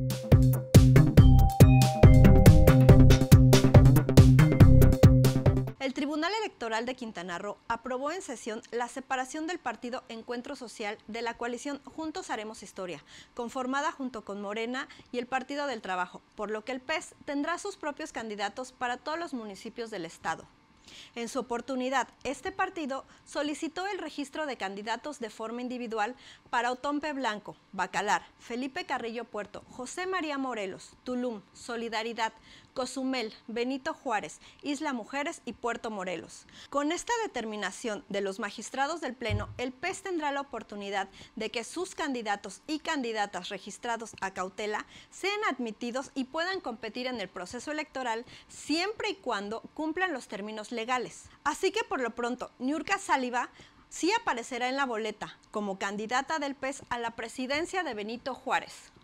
El Tribunal Electoral de Quintana Roo aprobó en sesión la separación del partido Encuentro Social de la coalición Juntos Haremos Historia, conformada junto con Morena y el Partido del Trabajo, por lo que el PES tendrá sus propios candidatos para todos los municipios del estado. En su oportunidad, este partido solicitó el registro de candidatos de forma individual para Otompe Blanco, Bacalar, Felipe Carrillo Puerto, José María Morelos, Tulum, Solidaridad, Cozumel, Benito Juárez, Isla Mujeres y Puerto Morelos. Con esta determinación de los magistrados del Pleno, el PES tendrá la oportunidad de que sus candidatos y candidatas registrados a cautela sean admitidos y puedan competir en el proceso electoral siempre y cuando cumplan los términos legales. Así que por lo pronto, Niurka Sáliva sí aparecerá en la boleta como candidata del PES a la presidencia de Benito Juárez.